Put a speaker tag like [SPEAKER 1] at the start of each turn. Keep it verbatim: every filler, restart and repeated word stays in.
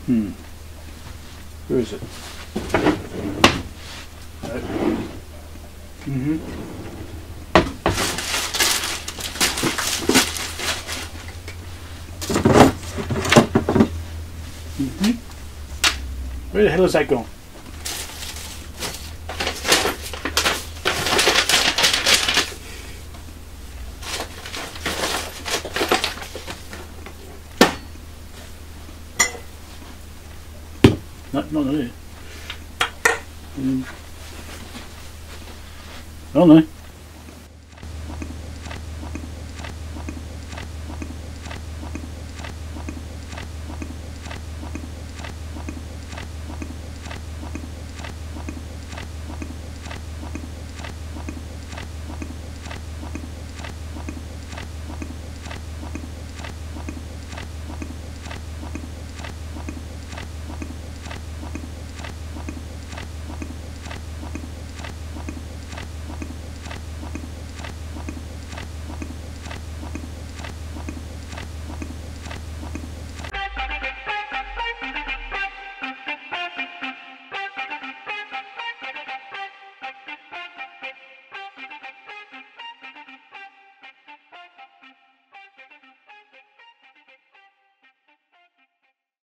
[SPEAKER 1] Hmm. Where is it? Mm-hmm. Mm-hmm. Where the hell is that going? Not, not there. Mm. I don't know.